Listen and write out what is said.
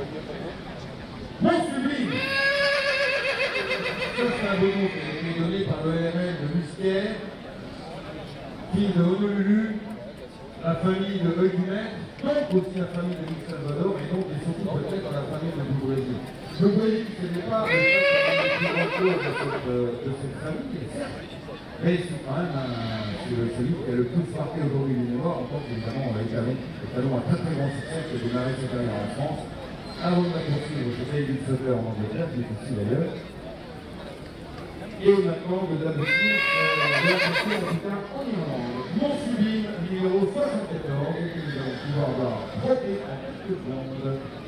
Mon sublime. Ça, c'est un beau mot qui a été donné par l'ORL de Musquet, fille de Honolulu, la famille de Eugumètre, donc aussi la famille de Luc Salvador, et donc et surtout peut-être la famille de Brésil. Le Brésil, ce n'est pas le de cette famille, certes, mais c'est quand même celui qui a le plus marqué aujourd'hui les mémoires, en tant qu'évidemment le talon à très très grand succès qui a démarré sa carrière en France, avant de la poursuivre chez David Sutter en Angleterre, qui est ici d'ailleurs. Et maintenant de l'aboutir en tout cas en Irlande. Mon sublime numéro 74, et que nous allons pouvoir voir proté à quelques secondes.